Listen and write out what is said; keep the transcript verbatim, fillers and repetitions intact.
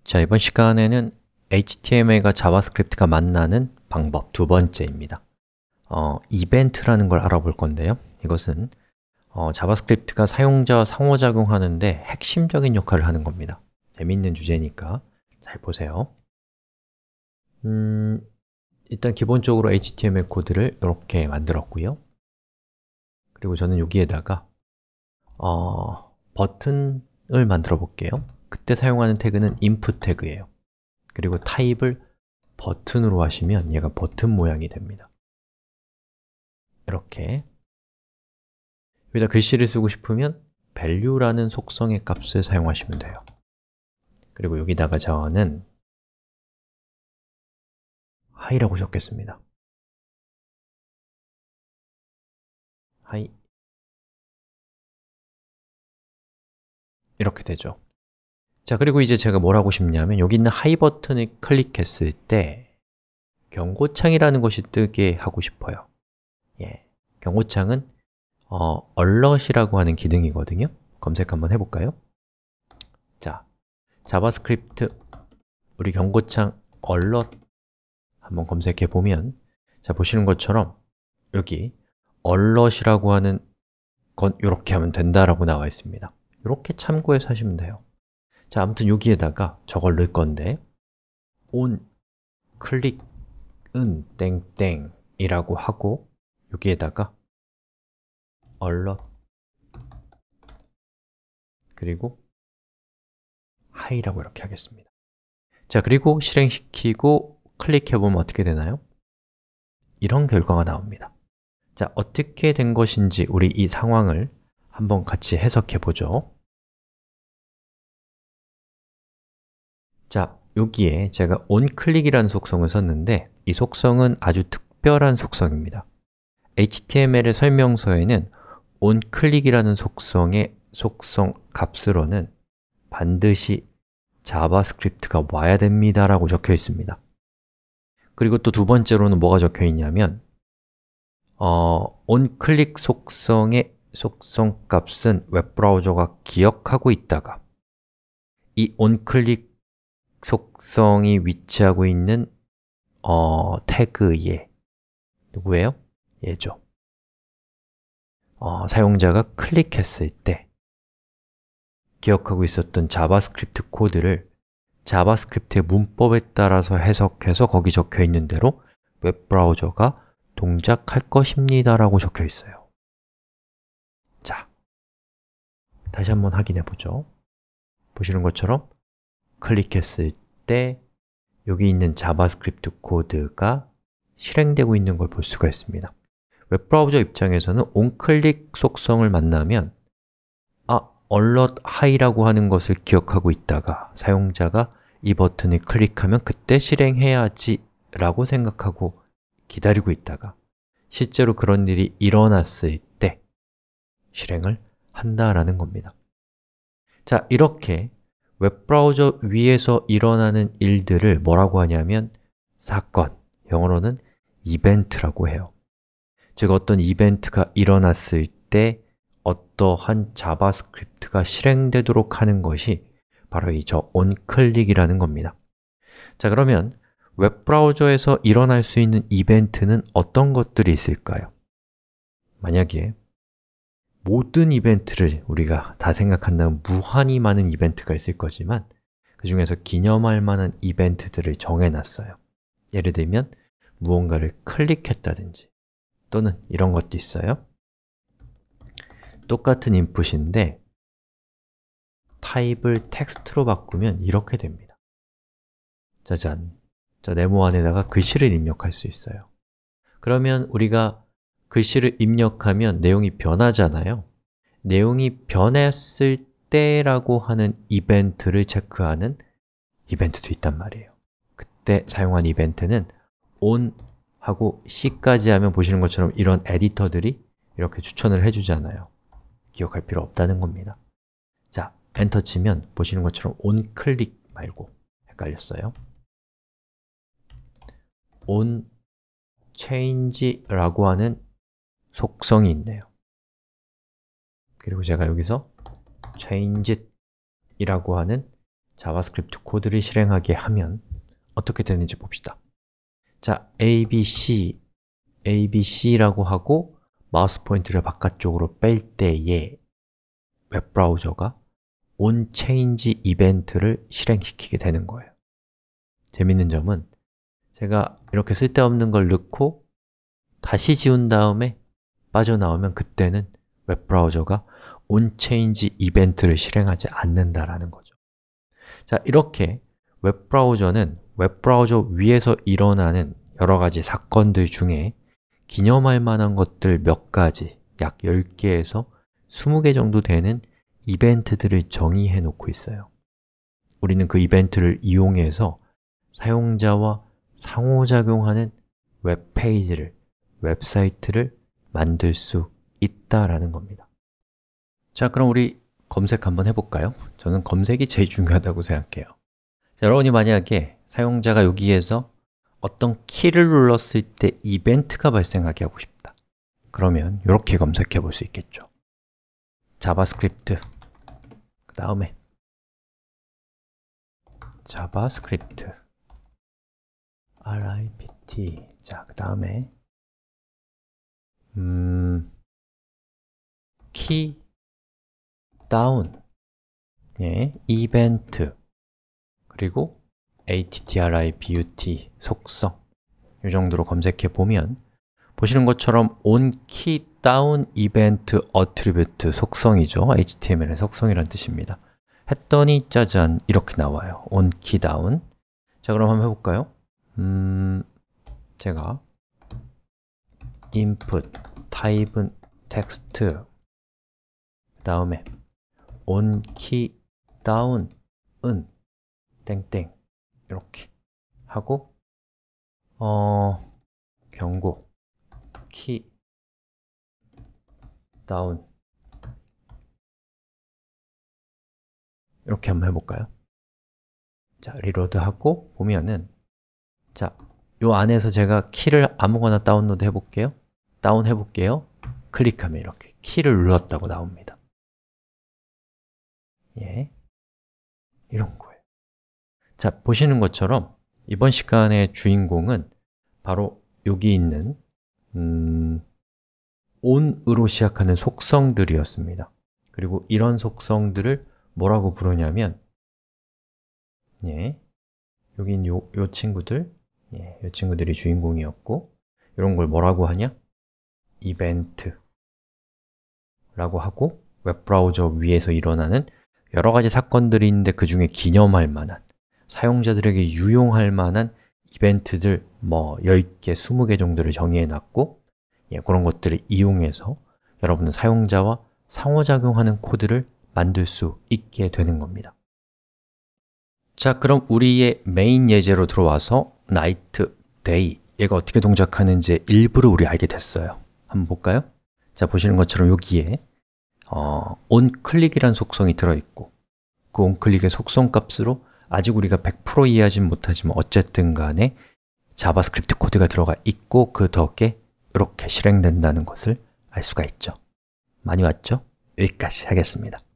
자, 이번 시간에는 에이치티엠엘과 자바스크립트가 만나는 방법 두 번째입니다. 어, 이벤트라는 걸 알아볼 건데요. 이것은 어, 자바스크립트가 사용자와 상호작용하는데 핵심적인 역할을 하는 겁니다. 재미있는 주제니까 잘 보세요. 음, 일단 기본적으로 에이치티엠엘 코드를 이렇게 만들었고요. 그리고 저는 여기에다가 어, 버튼을 만들어 볼게요. 그때 사용하는 태그는 input 태그예요. 그리고 타입을 버튼으로 하시면 얘가 버튼 모양이 됩니다. 이렇게 여기다 글씨를 쓰고 싶으면 value라는 속성의 값을 사용하시면 돼요. 그리고 여기다가 저는 hi라고 적겠습니다. hi 이렇게 되죠. 자, 그리고 이제 제가 뭘 하고 싶냐면 여기 있는 hi 버튼을 클릭했을 때 경고창이라는 것이 뜨게 하고 싶어요. 예, 경고창은 어, alert이라고 하는 기능이거든요. 검색 한번 해볼까요? 자, 자바스크립트 우리 경고창 alert 한번 검색해 보면 자, 보시는 것처럼 여기 alert이라고 하는 건 이렇게 하면 된다라고 나와 있습니다. 이렇게 참고해서 하시면 돼요. 자, 아무튼 여기에다가 저걸 넣을 건데 on 클릭은 땡땡이라고 하고 여기에다가 alert 그리고 hi라고 이렇게 하겠습니다. 자, 그리고 실행시키고 클릭해보면 어떻게 되나요? 이런 결과가 나옵니다. 자, 어떻게 된 것인지 우리 이 상황을 한번 같이 해석해보죠. 자, 여기에 제가 onClick이라는 속성을 썼는데 이 속성은 아주 특별한 속성입니다. 에이치티엠엘의 설명서에는 onClick이라는 속성의 속성 값으로는 반드시 자바스크립트가 와야 됩니다 라고 적혀 있습니다. 그리고 또 두 번째로는 뭐가 적혀 있냐면 어, onClick 속성의 속성 값은 웹브라우저가 기억하고 있다가 이 onClick 속성이 위치하고 있는 어, 태그에 누구예요? 얘죠. 어, 사용자가 클릭했을 때 기억하고 있었던 자바스크립트 코드를 자바스크립트의 문법에 따라서 해석해서 거기 적혀 있는 대로 웹브라우저가 동작할 것입니다 라고 적혀 있어요. 자, 다시 한번 확인해 보죠. 보시는 것처럼 클릭했을 때 여기 있는 자바스크립트 코드가 실행되고 있는 걸 볼 수가 있습니다. 웹브라우저 입장에서는 onClick 속성을 만나면 아, alert hi라고 하는 것을 기억하고 있다가 사용자가 이 버튼을 클릭하면 그때 실행해야지 라고 생각하고 기다리고 있다가 실제로 그런 일이 일어났을 때 실행을 한다라는 겁니다. 자, 이렇게 웹브라우저 위에서 일어나는 일들을 뭐라고 하냐면 사건, 영어로는 이벤트라고 해요. 즉, 어떤 이벤트가 일어났을 때 어떠한 자바스크립트가 실행되도록 하는 것이 바로 이 저 onClick이라는 겁니다. 자, 그러면 웹브라우저에서 일어날 수 있는 이벤트는 어떤 것들이 있을까요? 만약에 모든 이벤트를 우리가 다 생각한다면 무한히 많은 이벤트가 있을 거지만 그 중에서 기념할 만한 이벤트들을 정해놨어요. 예를 들면 무언가를 클릭했다든지 또는 이런 것도 있어요. 똑같은 인풋인데 타입을 텍스트로 바꾸면 이렇게 됩니다. 짜잔! 자, 네모 안에다가 글씨를 입력할 수 있어요. 그러면 우리가 글씨를 입력하면 내용이 변하잖아요. 내용이 변했을 때라고 하는 이벤트를 체크하는 이벤트도 있단 말이에요. 그때 사용한 이벤트는 on 하고 c까지 하면 보시는 것처럼 이런 에디터들이 이렇게 추천을 해주잖아요. 기억할 필요 없다는 겁니다. 자, 엔터 치면 보시는 것처럼 onClick 말고 헷갈렸어요. onChange라고 하는 속성이 있네요. 그리고 제가 여기서 change 이라고 하는 자바스크립트 코드를 실행하게 하면 어떻게 되는지 봅시다. 자, 에이비씨, 에이비씨라고 하고 마우스 포인터를 바깥쪽으로 뺄 때에 웹브라우저가 onChange 이벤트를 실행시키게 되는 거예요. 재밌는 점은 제가 이렇게 쓸데없는 걸 넣고 다시 지운 다음에 빠져나오면 그때는 웹브라우저가 onChange 이벤트를 실행하지 않는다라는 거죠. 자, 이렇게 웹브라우저는 웹브라우저 위에서 일어나는 여러 가지 사건들 중에 기념할 만한 것들 몇 가지, 약 열 개에서 스무 개 정도 되는 이벤트들을 정의해 놓고 있어요. 우리는 그 이벤트를 이용해서 사용자와 상호작용하는 웹페이지를, 웹사이트를 만들 수 있다라는 겁니다. 자, 그럼 우리 검색 한번 해볼까요? 저는 검색이 제일 중요하다고 생각해요. 자, 여러분이 만약에 사용자가 여기에서 어떤 키를 눌렀을 때 이벤트가 발생하게 하고 싶다. 그러면 이렇게 검색해 볼 수 있겠죠. 자바스크립트, 그 다음에 자바스크립트 리프트, 자, 그 다음에 음, 키 다운, 예, 이벤트, 그리고 attrit, 속성, 이 정도로 검색해 보면 보시는 것처럼 onKeyDownEvent attribute 속성이죠. 에이치티엠엘의 속성이라는 뜻입니다. 했더니 짜잔, 이렇게 나와요. onKeyDown. 자, 그럼 한번 해볼까요? 음, 제가 input type은 text, 그 다음에 onKeyDown은 땡땡 이렇게 하고 어 경고 키 다운 이렇게 한번 해볼까요? 자, 리로드하고 보면은 자, 요 안에서 제가 키를 아무거나 다운로드 해볼게요. 다운 해볼게요. 클릭하면 이렇게 키를 눌렀다고 나옵니다. 예, 이런 거예요. 자, 보시는 것처럼 이번 시간의 주인공은 바로 여기 있는 음, on으로 시작하는 속성들이었습니다. 그리고 이런 속성들을 뭐라고 부르냐면 예, 여기 있는 요, 요 친구들, 예, 요 친구들이 주인공이었고 이런 걸 뭐라고 하냐? 이벤트 라고 하고 웹브라우저 위에서 일어나는 여러 가지 사건들이 있는데 그 중에 기념할 만한, 사용자들에게 유용할 만한 이벤트들 뭐 열 개, 스무 개 정도를 정의해 놨고 예, 그런 것들을 이용해서 여러분은 사용자와 상호작용하는 코드를 만들 수 있게 되는 겁니다. 자, 그럼 우리의 메인 예제로 들어와서 night, day, 얘가 어떻게 동작하는지 일부를 우리 알게 됐어요. 한번 볼까요? 자, 보시는 것처럼 여기에 어, onClick이라는 속성이 들어있고 그 onClick의 속성 값으로 아직 우리가 백 퍼센트 이해하진 못하지만 어쨌든 간에 자바스크립트 코드가 들어가 있고 그 덕에 이렇게 실행된다는 것을 알 수가 있죠. 많이 왔죠? 여기까지 하겠습니다.